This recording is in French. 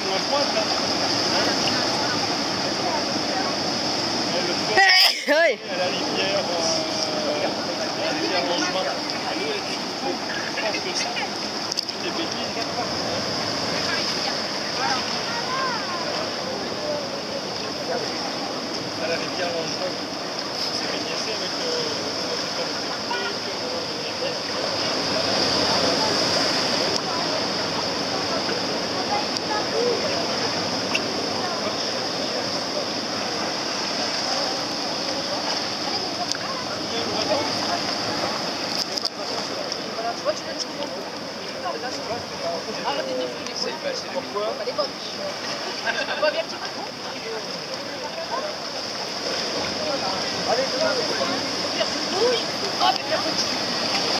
Oui. À la rivière, Langevin. Je pense que ça, c'est des bêtises. À la rivière Langevin, c'est baigné avec pourquoi? Allez,